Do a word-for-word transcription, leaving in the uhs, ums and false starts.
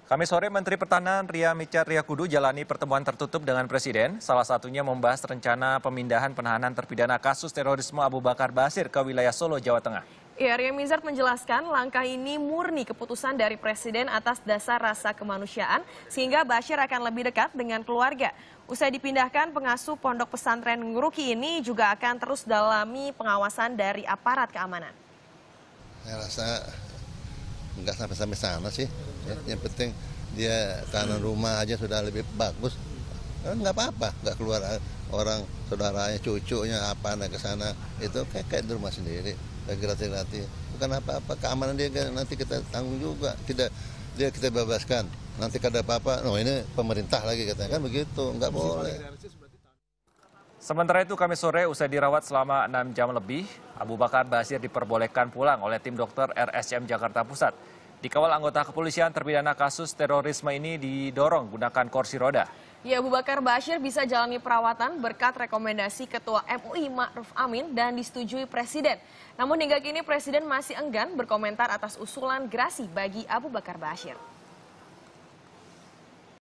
Kami sore, Menteri Pertahanan Ria Michat Riyakudu jalani pertemuan tertutup dengan Presiden, salah satunya membahas rencana pemindahan penahanan terpidana kasus terorisme Abu Bakar Ba'asyir ke wilayah Solo, Jawa Tengah. Ya, Ria Mizard menjelaskan langkah ini murni keputusan dari Presiden atas dasar rasa kemanusiaan, sehingga Ba'asyir akan lebih dekat dengan keluarga. Usai dipindahkan, pengasuh pondok pesantren Nguruki ini juga akan terus dalami pengawasan dari aparat keamanan. Saya rasa nggak sampai-sampai sana sih. Ya, yang penting dia tanam rumah aja sudah lebih bagus. Nggak apa-apa, nggak keluar orang saudaranya, cucunya apa naik ke sana. Itu kayak, kayak di rumah sendiri, kayak gratis-gratis. Bukan apa-apa, keamanan dia nanti kita tanggung juga. Kita dia kita bebaskan. Nanti kada apa-apa, no ini pemerintah lagi katanya kan begitu, nggak boleh. Sementara itu kami sore usai dirawat selama enam jam lebih, Abu Bakar Ba'asyir diperbolehkan pulang oleh tim dokter R S C M Jakarta Pusat. Dikawal anggota kepolisian, terpidana kasus terorisme ini didorong gunakan kursi roda. Ya, Abu Bakar Ba'asyir bisa jalani perawatan berkat rekomendasi Ketua M U I Ma'ruf Amin dan disetujui Presiden. Namun hingga kini Presiden masih enggan berkomentar atas usulan gerasi bagi Abu Bakar Ba'asyir.